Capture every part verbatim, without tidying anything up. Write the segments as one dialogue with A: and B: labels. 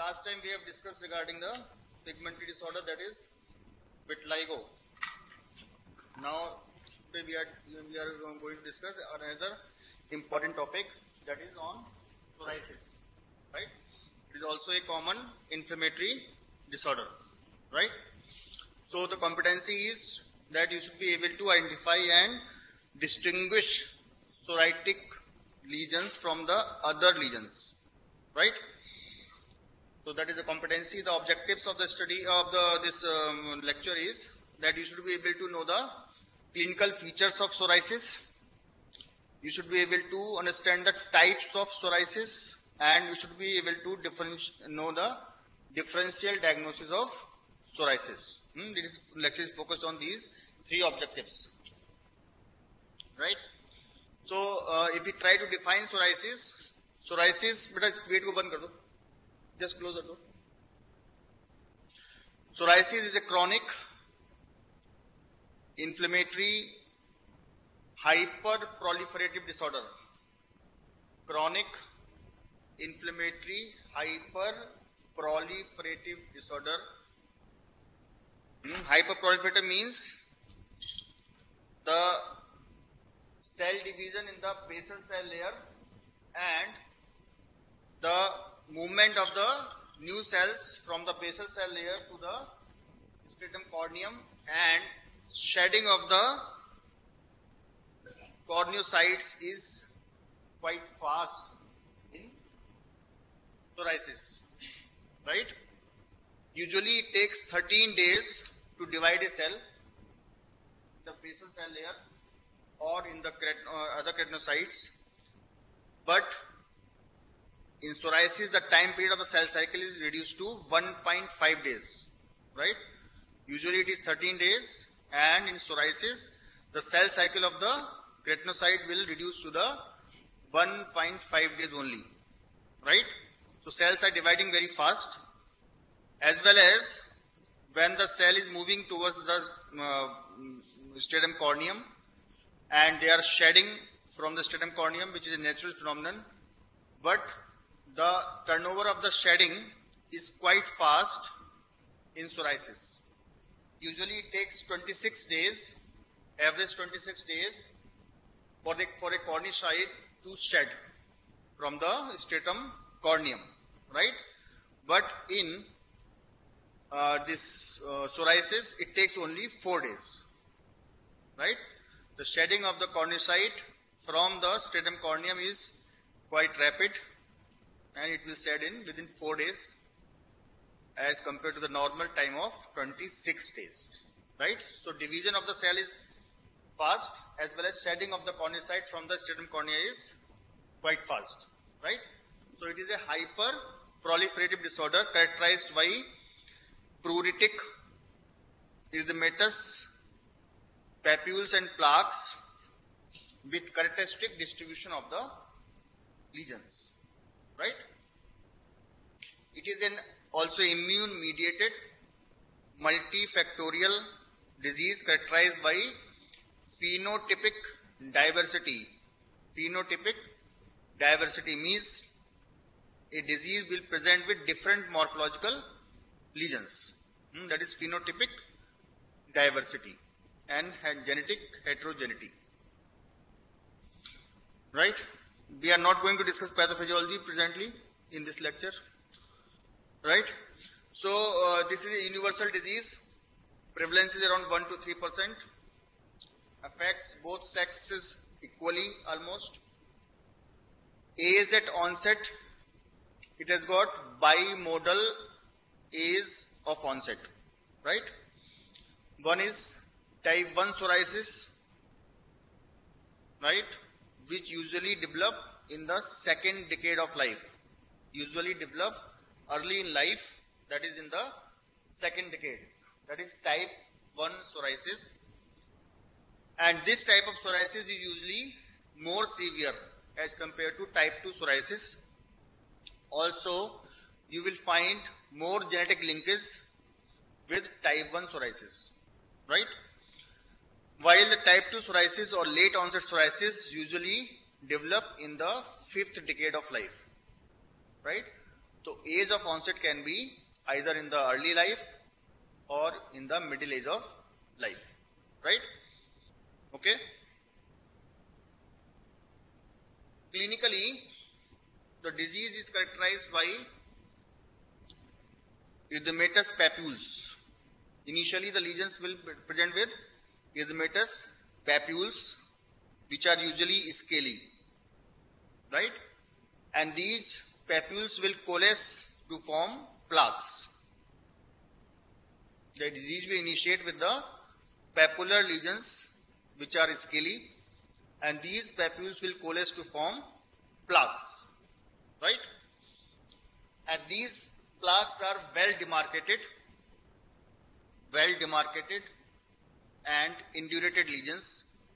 A: last time we have discussed regarding the pigmentary disorder, that is vitiligo. Now today we are we are going to discuss another important topic, that is on psoriasis. Right? It is also a common inflammatory disorder. Right? So the competency is that you should be able to identify and distinguish psoriatic lesions from the other lesions. Right? So that is the competency. The objectives of the study of the this um, lecture is that you should be able to know the clinical features of psoriasis. You should be able to understand the types of psoriasis, and you should be able to differentiate know the differential diagnosis of psoriasis. Hmm? This lecture is focused on these three objectives. Right? So uh, if we try to define psoriasis, psoriasis, beta wait ko band kar do. Just close the door. Psoriasis is a chronic, inflammatory, hyperproliferative disorder. Chronic, inflammatory, hyperproliferative disorder. Hmm. Hyperproliferative means the cell division in the basal cell layer and the movement of the new cells from the basal cell layer to the stratum corneum and shedding of the corneocytes is quite fast in psoriasis. Right? Usually it takes thirteen days to divide a cell, the basal cell layer or in the uh, other keratinocytes, but in psoriasis, the time period of the cell cycle is reduced to one point five days, right? Usually it is thirteen days, and in psoriasis, the cell cycle of the keratinocyte will reduce to the one point five days only, right? So cells are dividing very fast, as well as when the cell is moving towards the uh, stratum corneum, and they are shedding from the stratum corneum, which is a natural phenomenon, but the turnover of the shedding is quite fast in psoriasis. Usually it takes twenty-six days, average twenty-six days for, the, for a corneocyte to shed from the stratum corneum, right? But in uh, this uh, psoriasis, it takes only four days, right? The shedding of the corneocyte from the stratum corneum is quite rapid, and it will set in within four days as compared to the normal time of twenty-six days. Right? So division of the cell is fast, as well as shedding of the corneocyte from the stratum cornea is quite fast. Right? So it is a hyperproliferative disorder characterized by pruritic erythematous papules and plaques with characteristic distribution of the lesions. Right? It is an also immune mediated multifactorial disease characterized by phenotypic diversity. Phenotypic diversity means a disease will present with different morphological lesions. Hmm, that is phenotypic diversity and genetic heterogeneity. Right? We are not going to discuss pathophysiology presently in this lecture, right? So uh, this is a universal disease. Prevalence is around one to three percent. Affects both sexes equally almost. Age at onset, it has got bimodal age of onset, right? One is type one psoriasis, right, which usually develop in the second decade of life. Usually develop early in life, that is in the second decade. That is type one psoriasis. And this type of psoriasis is usually more severe as compared to type two psoriasis. Also, you will find more genetic linkage with type one psoriasis, right? While the type two psoriasis or late onset psoriasis usually develop in the fifth decade of life, right? तो age of onset can be either in the early life or in the middle age of life, right? Okay. Clinically, the disease is characterized by erythematous papules. Initially, the lesions will present with erythematous papules, which are usually scaly, right? And these papules will coalesce to form plaques. The disease will initiate with the papular lesions, which are scaly, and these papules will coalesce to form plaques, right? And these plaques are well demarcated, well demarcated and indurated lesions.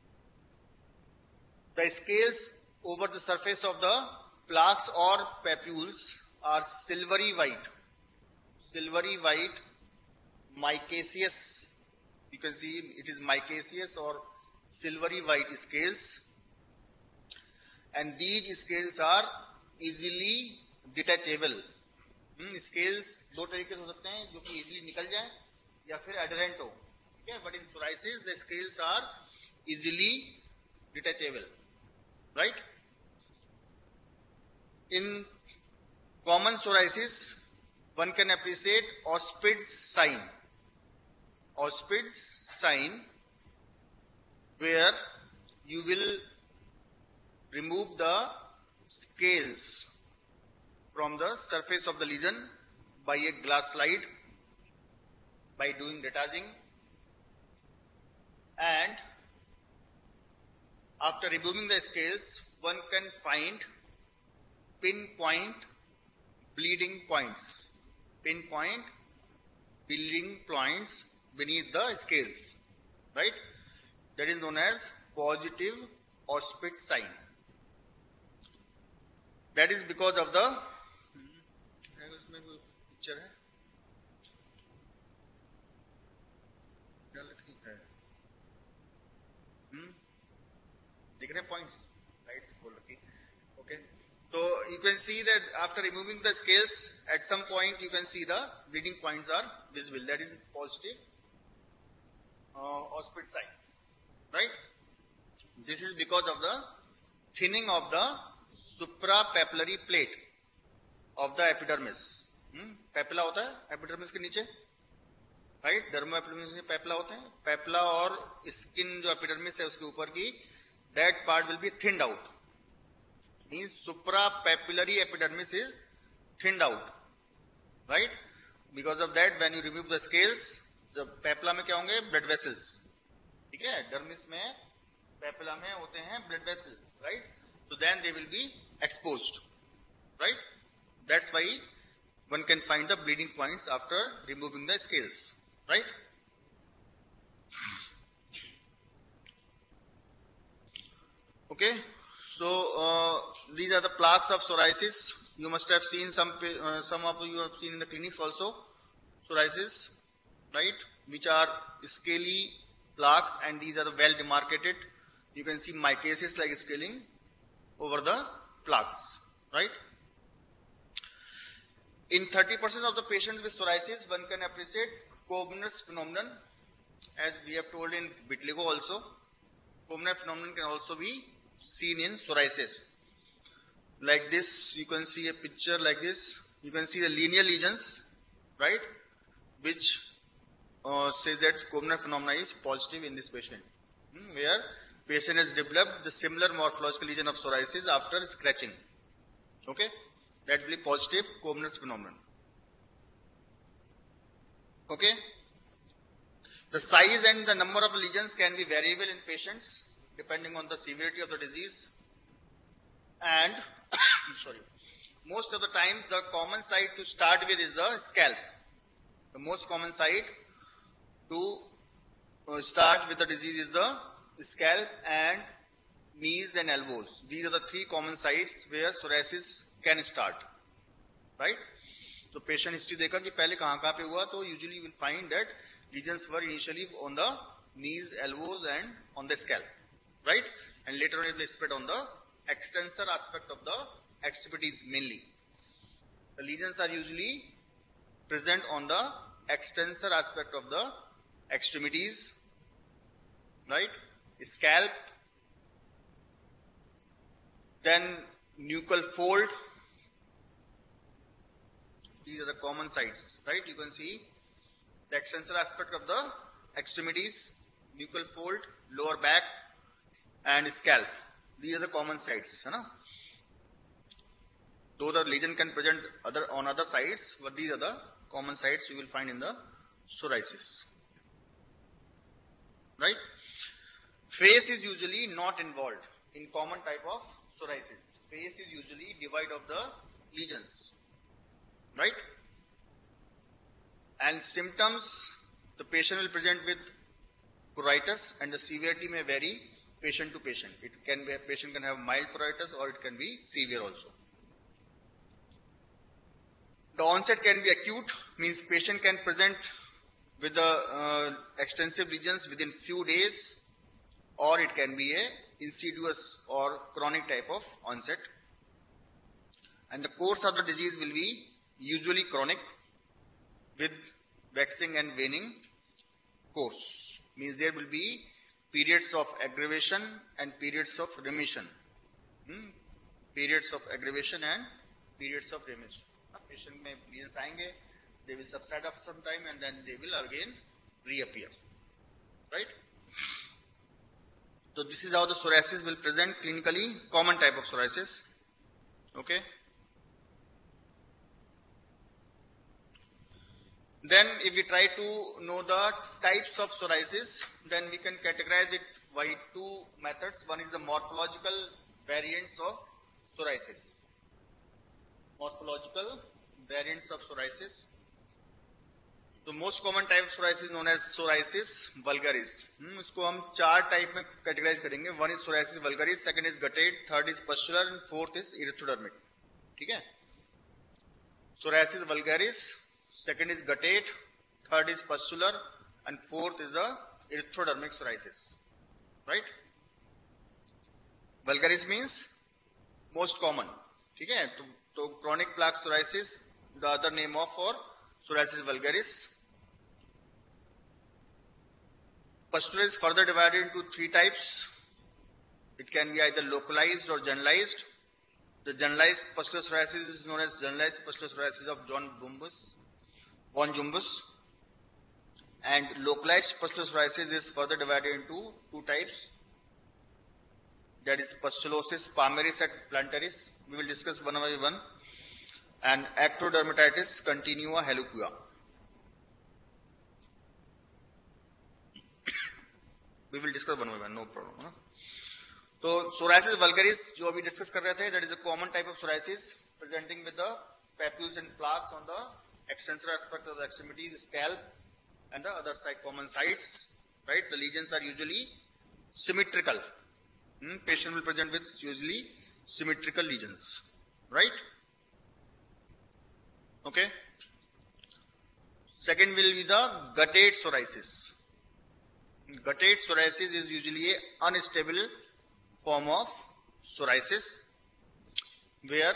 A: The scales over the surface of the plaques or papules are silvery white, silvery white, micaceous. You can see it is micaceous or silvery white scales, and these scales are easily detachable. hmm, scales दो तरीके से हो सकते हैं, जो कि easily निकल जाए या फिर adherent हो. Okay, but in psoriasis the scales are easily detachable, right? In common psoriasis, one can appreciate Auspid's sign. Auspid's sign, where you will remove the scales from the surface of the lesion by a glass slide, by doing detaching, and after removing the scales, one can find pinpoint bleeding points, pinpoint bleeding points beneath the scales, right? That is known as positive Auspid sign. That is because of the picture है hmm? दिख रहे points, right? Okay. So you can see that after removing the scales, at some point you can see the bleeding points are visible. That is positive uh, Auspid sign, right? This is because of the thinning of the suprapapillary plate of the epidermis. hmm? Papilla होता है epidermis के नीचे, right? Dermoepidermis में papilla होते हैं. Papilla और skin जो epidermis है उसके ऊपर की, that part will be thinned out. Means suprapapillary epidermis is thinned out, right? Because of that, when you remove the scales, the papilla में क्या होंगे? Blood vessels. ठीक है? Dermis में papilla में होते हैं blood vessels, right? So then they will be exposed, right? That's why one can find the bleeding points after removing the scales, right? Okay. So uh, these are the plaques of psoriasis. You must have seen some, uh, some of you have seen in the clinics also, psoriasis, right? Which are scaly plaques, and these are well demarcated. You can see micaceous like scaling over the plaques, right? In thirty percent of the patients with psoriasis, one can appreciate Koebner's phenomenon, as we have told in vitiligo also. Koebner phenomenon can also be seen in psoriasis. Like this, you can see a picture like this. You can see the linear lesions, right? Which uh, says that Koebner phenomena is positive in this patient, hmm, where patient has developed the similar morphological lesion of psoriasis after scratching. Okay, that will be positive Koebner's phenomenon. Okay, the size and the number of lesions can be variable in patients depending on the severity of the disease, and sorry, most of the times the common site to start with is the scalp. The most common site to uh, start with the disease is the scalp and knees and elbows. These are the three common sites where psoriasis can start, right? So patient history देखा कि पहले कहाँ कहाँ पे हुआ, तो usually you will find that lesions were initially on the knees, elbows and on the scalp, right? And later on it will spread on the extensor aspect of the extremities mainly. The lesions are usually present on the extensor aspect of the extremities, right? Scalp, then nuchal fold. These are the common sites, right? You can see the extensor aspect of the extremities, nuchal fold, lower back, and scalp. These are the common sites, you know? Though the lesion can present other on other sides, but these are the common sites you will find in the psoriasis, right? Face is usually not involved in common type of psoriasis. Face is usually devoid of the lesions, right? And symptoms, the patient will present with pruritus, and the severity may vary patient to patient. It can be, a patient can have mild pruritus or it can be severe also. The onset can be acute, means patient can present with the uh, extensive lesions within few days, or it can be a insidious or chronic type of onset. And the course of the disease will be usually chronic with waxing and waning course. Means there will be periods of aggravation and periods of remission. Hmm? Periods of aggravation and periods of remission. Patient may lesions aayenge, they will subside after some time and then they will again reappear, right? So this is how the psoriasis will present clinically, common type of psoriasis, okay? Then if we try to know the types of psoriasis, then we can categorize it by two methods. One is the morphological variants of psoriasis. Morphological variants of psoriasis. The most common type of psoriasis is known as psoriasis vulgaris. Hmm, इसको हम चार type में categorise करेंगे. One is psoriasis vulgaris, second is guttate, third is pustular, and fourth is erythrodermic. ठीक है? Psoriasis vulgaris, second is guttate, third is pustular, and fourth is the erythrodermic psoriasis. Right? Vulgaris means most common. ठीक है? तो, तो chronic plaque psoriasis, the other name of for psoriasis vulgaris. Pustular is further divided into three types. It can be either localized or generalized. The generalized pustular psoriasis is known as generalized pustular psoriasis of John Bumbus, von Jumbus. And localized pustular psoriasis is further divided into two types. That is pustulosis palmaris and plantaris. We will discuss one by one. And ectodermatitis continua heliqua. We will discuss one by one, no problem. Huh? So psoriasis vulgaris, जो अभी discuss कर रहे थे, that is a common type of psoriasis presenting with the papules and plaques on the extensor aspect of the extremities, scalp, and the other side common sites. Right? The lesions are usually symmetrical. Hmm? Patient will present with usually symmetrical lesions. Right? Okay. Second will be the guttate psoriasis. Guttate psoriasis is usually an unstable form of psoriasis where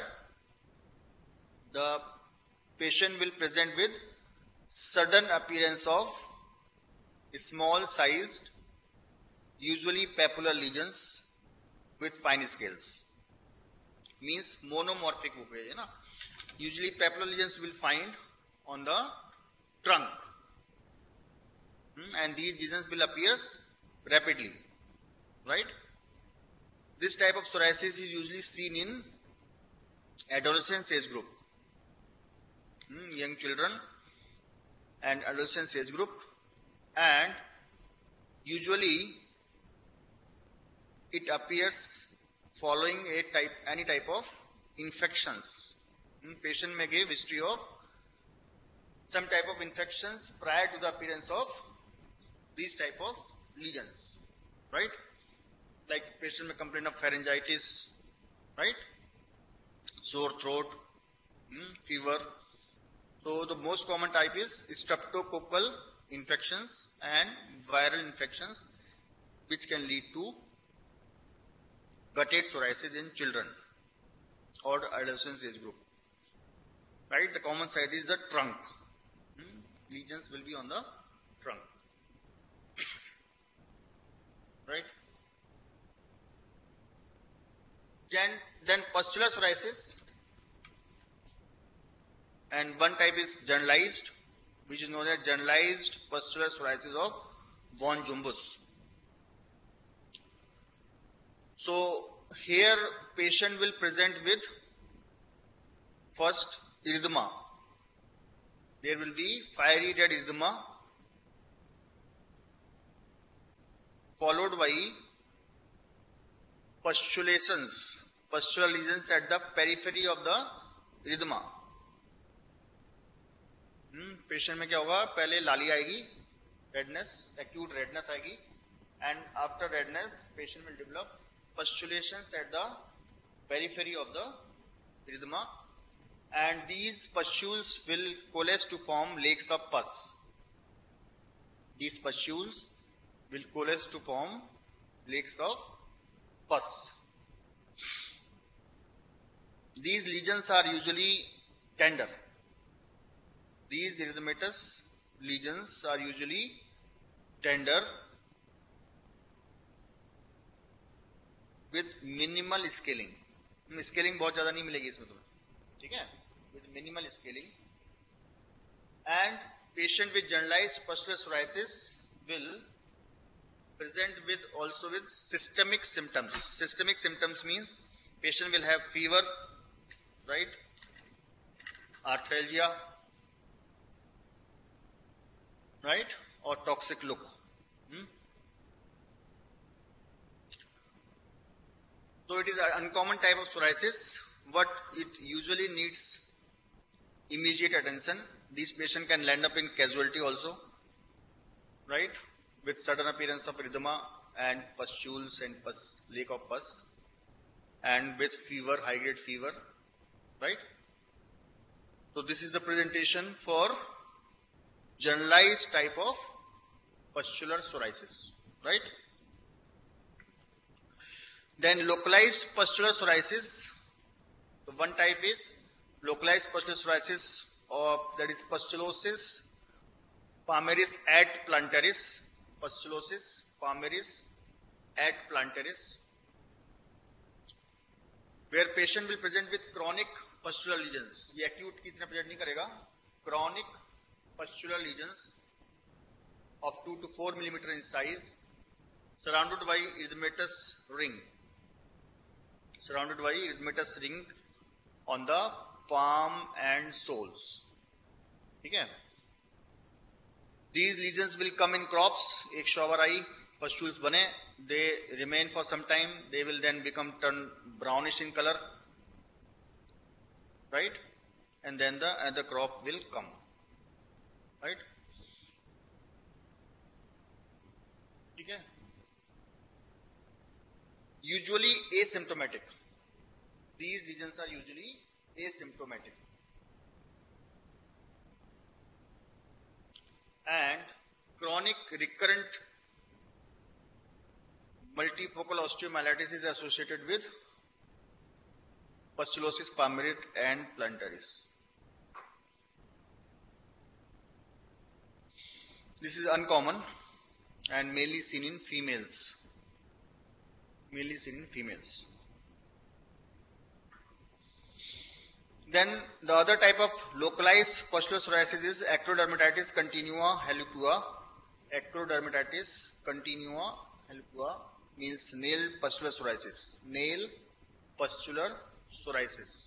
A: the patient will present with sudden appearance of small sized, usually papular lesions with fine scales. Means monomorphic हो गए ना. Usually papular lesions will find on the trunk, and these lesions will appear rapidly, right? This type of psoriasis is usually seen in adolescence age group, young children and adolescence age group, and usually it appears following a type any type of infections. Patient may give history of some type of infections prior to the appearance of these type of lesions, right? Like patient may complain of pharyngitis, right? Sore throat, hmm, fever. So the most common type is streptococcal infections and viral infections, which can lead to guttate psoriasis in children or adolescent age group. right? The common site is the trunk. Hmm? Lesions will be on the trunk, right? Then, then pustular psoriasis, and one type is generalized, which is known as generalized pustular psoriasis of von Jumbus. So here patient will present with first erythema. There will be fiery red erythema, followed by pustulations, pustular lesions at the periphery of the erythema. Hmm, patient में क्या होगा? पहले लाली आएगी, redness, acute redness आएगी, and after redness, patient will develop pustulations at the periphery of the erythema, and these pustules will coalesce to form lakes of pus. These pustules will coalesce to form lakes of pus. These lesions are usually tender. These erythematous lesions are usually tender with minimal scaling. Scaling बहुत ज़्यादा नहीं मिलेगी इसमें तुम्हें, ठीक है? With minimal scaling. And patient with generalized pustular psoriasis will present with also with systemic symptoms. Systemic symptoms means patient will have fever, right? Arthralgia, right? Or toxic look. Hmm? So it is an uncommon type of psoriasis. What it usually needs immediate attention. These patients can land up in casualty also, right? With sudden appearance of erythema and pustules and pus, lake of pus, and with fever, high grade fever, right? So this is the presentation for generalized type of pustular psoriasis, right? Then localized pustular psoriasis. The one type is localized pustular psoriasis, or that is pustulosis palmaris et plantaris. Pustulosis palmaris et plantaris, where patient will present with chronic pustular lesions. ये acute की तरह present नहीं करेगा. Chronic pustular lesions of two to four millimeter in size, surrounded by erythematous ring. Surrounded by erythematous ring on the palm and soles. ठीक है? These lesions will come in crops. एक shower आई, pustules बने, they remain for some time. They will then become turn brownish in color, right? And then the another crop will come, right? ठीक है? Usually asymptomatic. These lesions are usually asymptomatic. And chronic recurrent multifocal osteomyelitis is associated with pustulosis palmaris and plantaris. This is uncommon and mainly seen in females. Mainly seen in females. Then the other type of localized pustular psoriasis is acrodermatitis continua haliqua. Acrodermatitis continua haliqua means nail pustular psoriasis. Nail pustular psoriasis.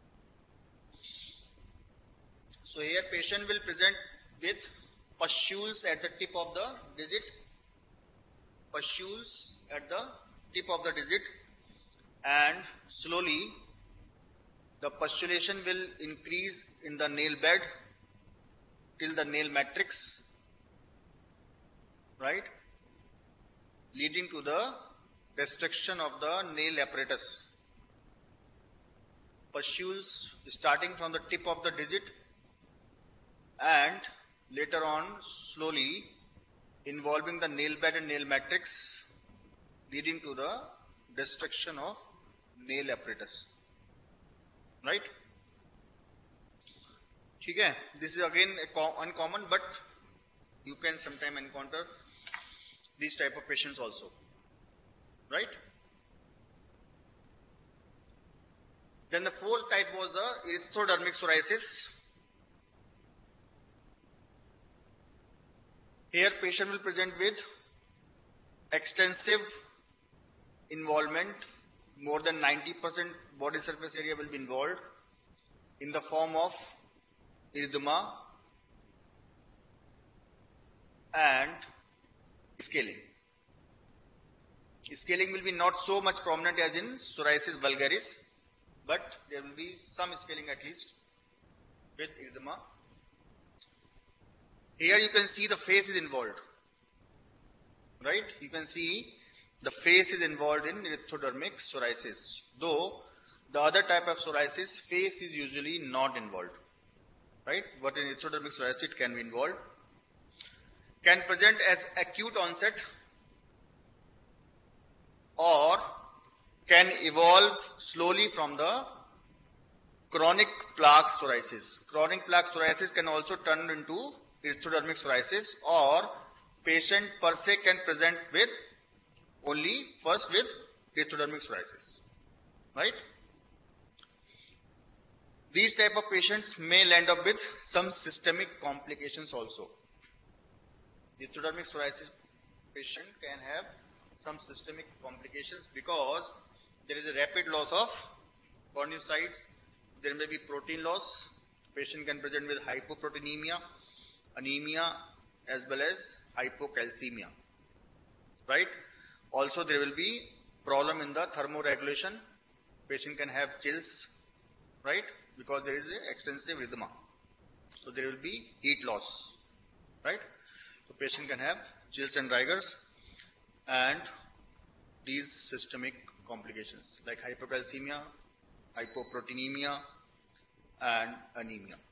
A: So here patient will present with pustules at the tip of the digit. Pustules at the tip of the digit, and slowly the pustulation will increase in the nail bed till the nail matrix, right? Leading to the destruction of the nail apparatus. Pustules starting from the tip of the digit and later on slowly involving the nail bed and nail matrix, leading to the destruction of nail apparatus. Right? ठीक है, this is again uncommon, but you can sometime encounter these type of patients also, right? Then the fourth type was the erythrodermic psoriasis. Here patient will present with extensive involvement, more than ninety percent body surface area will be involved in the form of erythema and scaling. Scaling will be not so much prominent as in psoriasis vulgaris, but there will be some scaling at least with erythema. Here you can see the face is involved, right? You can see the face is involved in erythrodermic psoriasis. Though the other type of psoriasis, face is usually not involved, right? But in erythrodermic psoriasis it can be involved. Can present as acute onset or can evolve slowly from the chronic plaque psoriasis. Chronic plaque psoriasis can also turn into erythrodermic psoriasis, or patient per se can present with only first with erythrodermic psoriasis, right? These type of patients may land up with some systemic complications also. Erythrodermic psoriasis patient can have some systemic complications because there is a rapid loss of corneocytes. There may be protein loss. Patient can present with hypoproteinemia, anemia, as well as hypocalcemia, right? Also there will be problem in the thermoregulation. Patient can have chills, right? Because there is a extensive erythema. So there will be heat loss, right? So patient can have chills and rigors and these systemic complications like hypocalcemia, hypoproteinemia and anemia.